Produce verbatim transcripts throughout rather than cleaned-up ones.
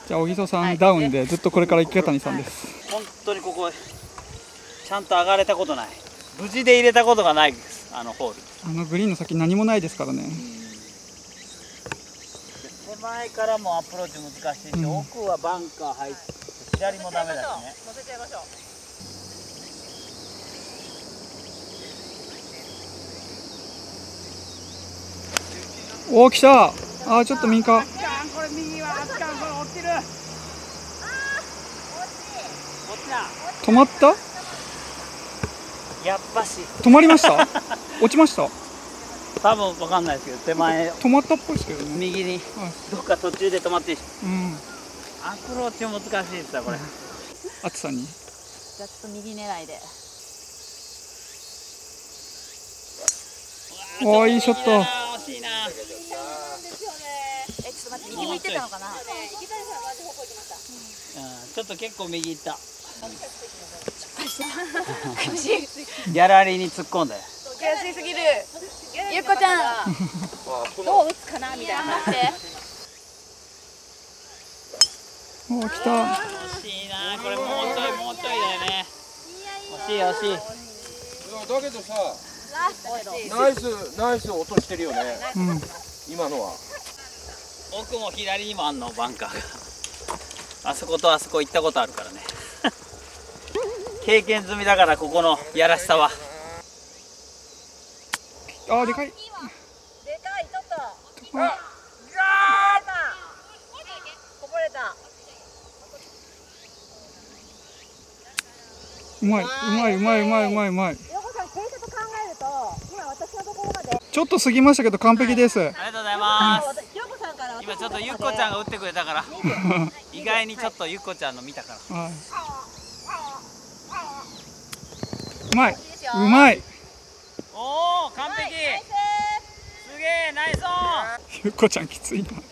じゃあ小木曽さん、はい、ダウンでずっとこれから池谷さんです。 本当にここちゃんと上がれたことない。無事で入れたことがないです。あのホール。 あのグリーンの先何もないですからね。 手前からもアプローチ難しいし、うん、奥はバンカー入って左もダメだしね。乗せちゃいましょう。おお、来た。あー、ちょっと右か。 これ右はあっちゃん、これ落ちる。 止まった？ やっぱし止まりました？落ちました？ 多分わかんないですけど、手前止まったっぽいですけどね。 右に、はい、どっか途中で止まってるし、うん、アプローチ難しいですよこれ、うん、 暑さに。 じゃあちょっと右狙いで。 おー、いいショット。 惜しいな。 え、ちょっと待って、右向いてたのかな。 ちょっと結構右行った。 ギャラリーに突っ込んだよ。 悔しすぎる。ゆっこちゃんどう打つかなみたいな感じで。 おー、来た。 惜しいな。これもうちょいもうちょいだよね。惜しい惜しい。 だけどさ、ナイスナイス落としてるよね、うん、今のは。 奥も左にもあんの、バンカーが。あそことあそこ行ったことあるからね。経験済みだから、ここのやらしさは。 あー、でかい。でかい、 ちょっと。あ、こぼれた。 うまい、うまい、うまい、うまい、うまい、うまい。ちょっと過ぎましたけど完璧です。 ありがとうございます。今ちょっとゆっこちゃんが打ってくれたから意外にちょっとゆっこちゃんの見たから、はい、 うまい、うまい。 おお、完璧。すげえ、ナイスオン。 ゆっこちゃんきついな。 頑張って。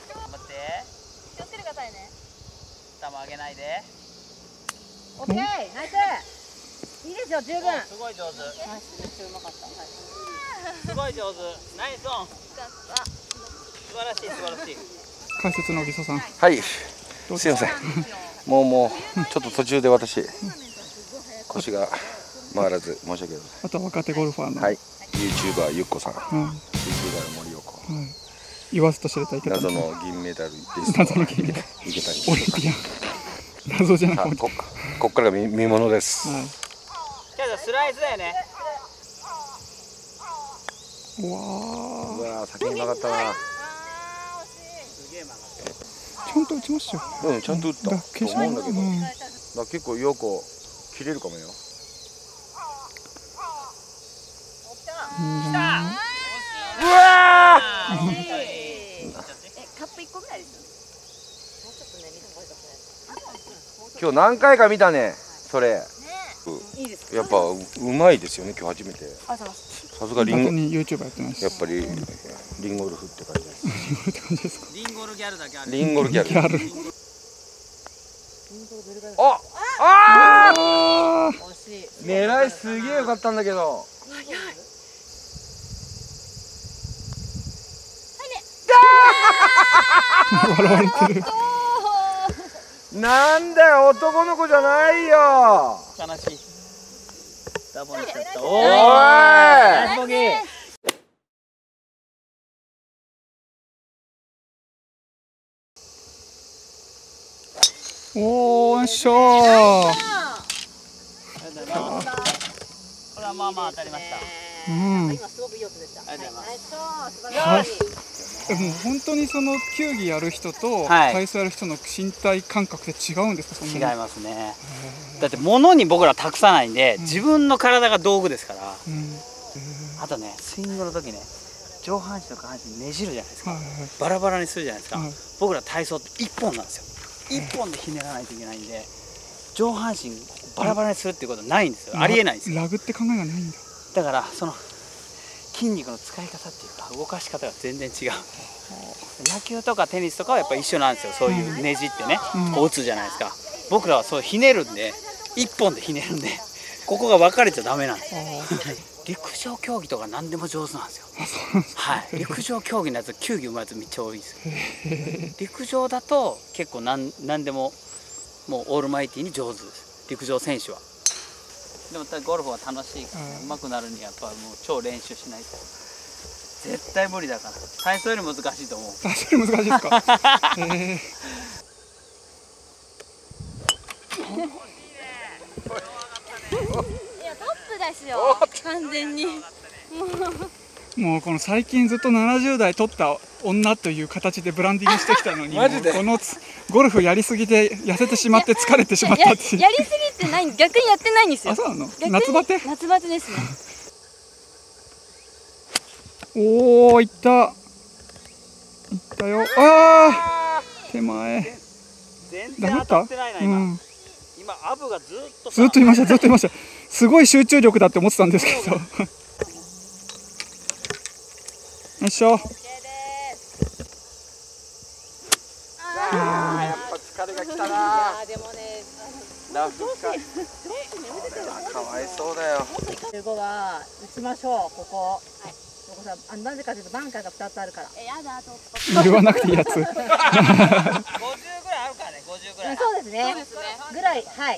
気をつけてくださいね。 頭上げないで。 オッケー、ナイス。いいですよ、十分。 すごい上手。 めっちゃうまかった。 すごい上手。ナイスオン。素晴らしい、素晴らしい。 解説の小木曽さん。 はい。すいません。もうもうちょっと途中で私腰が回らず申し訳ございません。 あとは若手ゴルファーの。 はい。ユーチューバーゆっこさん。うん、ユーチューバーの森岡。はい。 言わずと知れた池谷。 謎の銀メダルです。 謎の銀メダル。 池谷。 オリンピアン。謎じゃなくて。 ここからが見見ものです。はい。 じゃあスライスだよね。 うわー。 うわー、先に曲がったな。 ちゃんと打ちましたよ。 うん、ちゃんと打った。と思うんだけど。だ結構よく切れるかもよ。 来た。 うわー。え、カップ一個ぐらいですよ。もうちょっとね、見た方がいいかもしれない。 今日何回か見たね、それ。 いいですか。 やっぱうまいですよね、今日初めて。さすがリンゴ。 ユーチューバーやってます。 やっぱりリンゴルフって感じです。 リンゴルって感じですか。 リンゴルギャルだけある。 リンゴルギャル。 ギャル。 あ、ああ。 惜しい。 狙いすげえ良かったんだけど。 早い。 笑われてる。 なんだよ、男の子じゃないよ。 悲しい。ダボにしちゃった。 おーい。 ナイスボギー。 おーっしょー。 これはまあまあ当たりました。 うん。 今すごくいい音でした。 ありがとうございます。 素晴らしい。 でも本当にその球技やる人と体操やる人の身体感覚って違うんですか？そんなに。 違いますね。だって物に僕ら託さないんで、うん、自分の体が道具ですから、うん、あとね、スイングの時ね、上半身と下半身ねじるじゃないですか、はいはい、バラバラにするじゃないですか、はい、僕ら体操っていっぽんなんですよ。いっぽんでひねらないといけないんで、上半身バラバラにするっていうことはないんですよ。ありえないんですよ。 ラグって考えがないんだ。 だからその筋肉の使い方っていうか動かし方が全然違う。野球とかテニスとかはやっぱ一緒なんですよ。そういうねじってね、うん、こう打つじゃないですか。僕らはそうひねるんで、一本でひねるんで、ここが分かれちゃダメなんです。 陸上競技とか何でも上手なんですよ。はい、陸上競技のやつ球技うまいやつめっちゃ多いですよ。陸上だと結構何何でももうオールマイティに上手です、陸上選手は。でもゴルフは楽しいから、上手くなるにはやっぱもう超練習しないと絶対無理だから。体操より難しいと思う。 体操より難しいですか。えーいやトップですよ完全に。 もうこの最近ずっとななじゅう代取った女という形でブランディングしてきたのに、 マジでこのゴルフやりすぎて痩せてしまって疲れてしまったっていう。 やりすぎてない、逆にやってないんですよ。 あ、そうなの？ 逆に夏バテ？ 夏バテですね。 おお、いった。いったよ。ああ、手前。 全然当たってないな今。うん、今アブがずっとずっといました、ずっといました。すごい集中力だって思ってたんですけど。よいしょ。 ああ、やっぱ疲れがきたな。 でもね、 ラフか。かわいそうだよ。 じゅうごは打ちましょう。ここ。ここさ、あ、なぜかというとバンカーがふたつあるから。 え、やだ、ちょっと。言わなくていいやつ。 ごじゅうぐらいあるからね、ごじゅうぐらい。 そうですね。ぐらい、はい。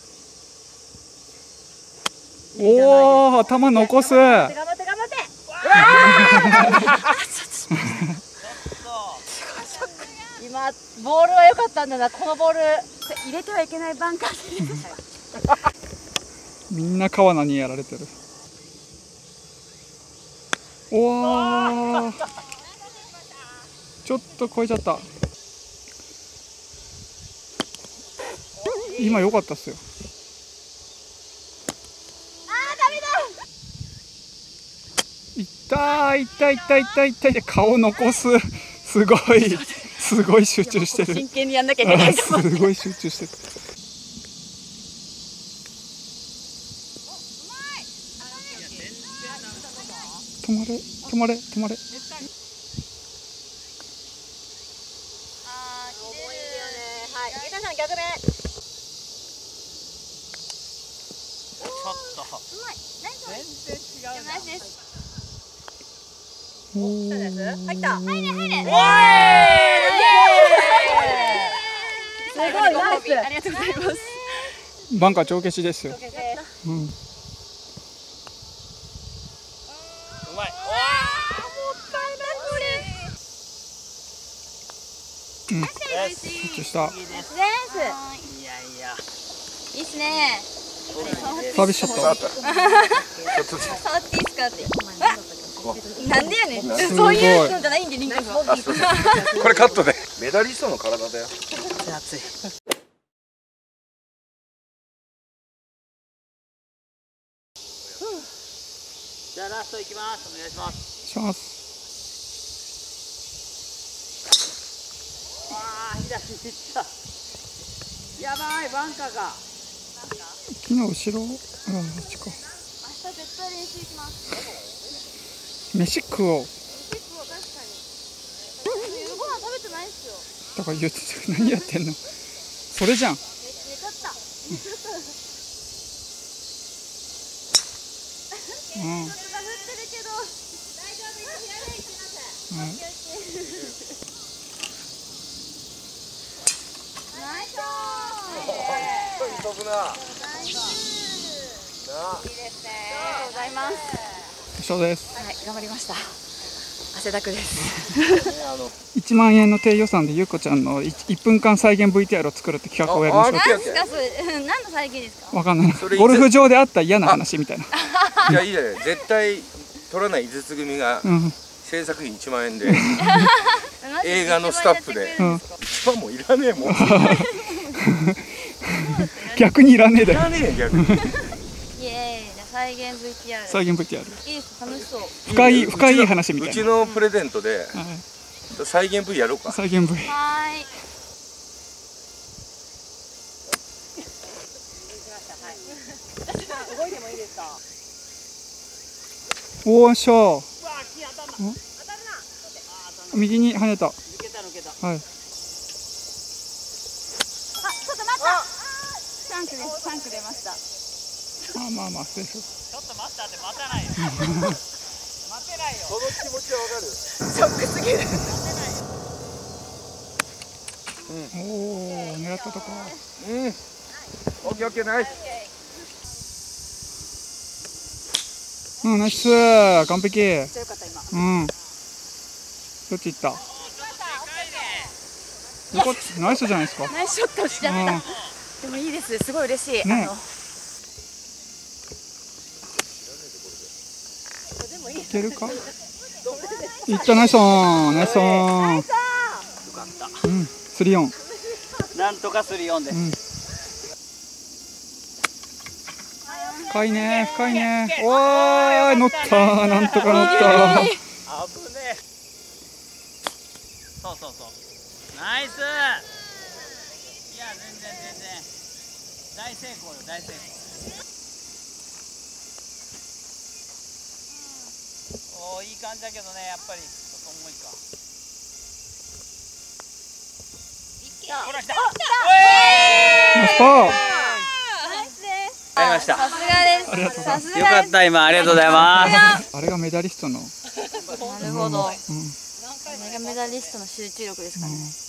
おお、頭残す。 頑張って頑張って。今ボールは良かったんだな。このボール入れてはいけないバンカーで。 みんな川名にやられてる。おお、ちょっと超えちゃった。今良かったっすよ。いったー、いったいったいったいったいって顔残す。すごいすごい集中してる。 真剣にやんなきゃいけないと思って。 すごい集中してる。止まれ止まれ止まれ。 あー、重いんだよね。 はい、池田さん逆目。 ちょっとうまい。ナイス。 全然違うな。 ナイスです。 お入った。 入れ入れ。 おすごいナイス。 ありがとうございます。 バンカー帳消しですよ。うん。 うまい。 うん。 ナイス。 集中した。 ナイス。 いやいや。 いいっすね。 サービスショット。 触っていいですかって。なんでやねん。そういうのじゃないんでリンクは。 これカットで。メダリストの体だよ。 熱い。じゃあラストいきます。お願いします。 します。 ああ、左に行った。やばい、バンカーが。 木の後ろ、あ、こっちか。 明日絶対練習します。 飯食おう。 結構確かに。夜ご飯食べてないっすよ。 だから言って何やってんの。それじゃん。 寝ちゃった。寝ちゃった。 うん。 ちょっとが降ってるけど。大丈夫、今左へ行きます。 うん。 ナイス。 飛ぶな。 ナイス。いいですね。ありがとうございます。 一緒です。 はい、頑張りました。汗だくです。 いちまんえんの低予算でゆうこちゃんのいっぷんかん再現 ブイティーアール を作るって企画をやりましょう。 何ですかそれ、何の再現ですか。 わかんない。ゴルフ場であった嫌な話みたいな。 いや、いいじゃない。絶対取らない井筒組が制作費いちまんえんで映画のスタッフでいちまんもいらねえもん。 逆にいらねえだよ。 いらねえ逆に。 イエーイ、じゃあ再現 ブイティーアール。 再現 ブイティーアール。 いいです、楽しそう。 深い深い話みたいな。 うちのプレゼントで再現 V やろうか。 再現 V。 はーい。 動いてもいいですか。 おーしょー。右に跳ねた。はい。 あ、ちょっと待った。チャンクです。チャンク出ました。 まあまあまあセーフ。 ちょっと待っしたって待たないよ待てないよ。 その気持ちはわかる。 ショックすぎる。 おお、狙ったとこ。 うん。オッケーオッケー、ナイス。 うん、ナイス、完璧。 めっちゃ良かった今。 うん。どっち行った。よかった、ナイスじゃないですか。 ナイスショットしちゃった。 うん、 でもいいです。すごい嬉しい。 ね、 あのいけるか。いった、ナイスオン、ナイスオン。 よかった。 うん、スリーオン。 なんとかスリーオンです。 うん、深いね、深いね。おーい、乗った、なんとか乗った。 危ねえ。そうそうそう。ナイス。いや、全然全然。大成功よ、大成功。おお、いい感じだけどね、やっぱりちょっと重いか。ほら来た。 ナイスパー。 やりました。 さすがです。 ありがとうございます。 よかった今、ありがとうございます。 あれがメダリストの。 なるほど。こうん、 れがメダリストの集中力ですかね。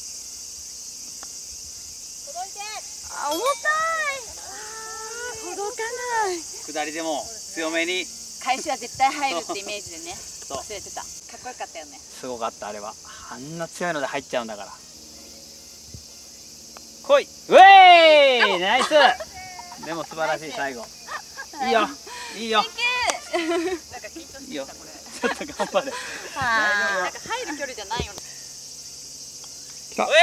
あ、重たい。届かない。 下りでも強めに。 返しは絶対入るってイメージでね。 そう忘れてた。かっこよかったよね。 すごかったあれは。あんな強いので入っちゃうんだから。来い。ウェーイ、ナイス。でも素晴らしい最後。いいよ。いいよ。いいよ。ちょっと頑張れ。 なんか入る距離じゃないよね。 来た。 ウェーイ、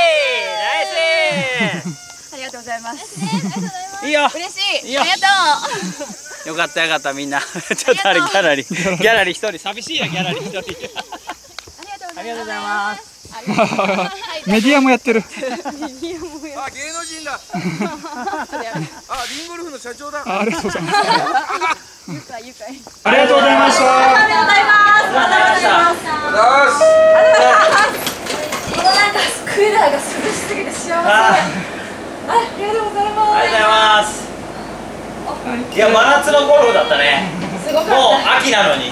ナイス。 ありがとうございます。 いいよ。 嬉しい。 いいよありがとう。 よかったよかったみんな。ちょっとあれギャラリーギャラリー一人寂しいよギャラリー一人。 ありがとうありがとうございます。 メディアもやってる。 あ、芸能人だ。あ、リンゴルフの社長だ。 あ、ありがとうございます。 愉快愉快。 ありがとうございました。 ありがとうございます。ありがとうございます。このなんかクーラーが涼しすぎて幸せ。ありがとうございます。 ありがとうございます。いや、真夏のゴルフだったね。 すごかった。 もう秋なのに。い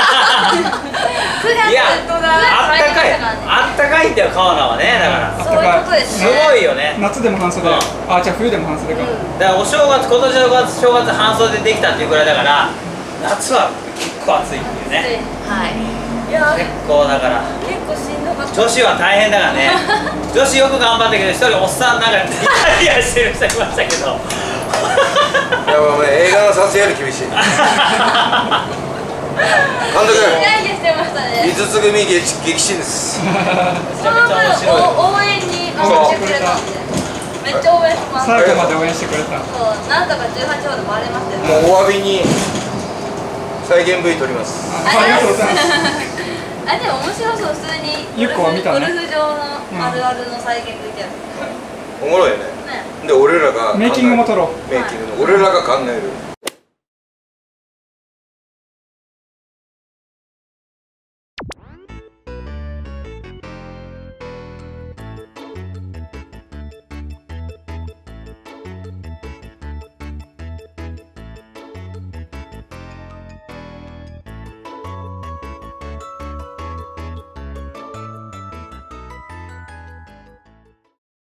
や、あったかい、あったかいんだよ、川名はね、だから。 そういうことですすね。 ごいよね。 夏でも半袖。あ、じゃあ冬でも半袖か。 だからお正月、今年の正月半袖できたっていうぐらいだから、夏は結構暑いっていうね。 はい。いや結構だから。 結構しんどかった。 女子は大変だからね。女子よく頑張ったけど、一人おっさんなんかイタリアしてる人いましたけど。 いや、もう映画の撮影より厳しい。監督。 イライラしてましたね。 五つ組激激震です。 その分応援に頑張ってくれたんで、めっちゃ応援します。 最後まで応援してくれた。 そう、なんとかじゅうはちホール回れましたよ。 もうお詫びに再現 V 撮ります。 ありがとうございます。 あ、でも面白そう、普通にゆっこは見たねゴルフ場のあるあるの再現 ブイティーアール。 おもろいよね。 ね。 で、俺らがメイキングも撮ろう。 メイキングの俺らが考える。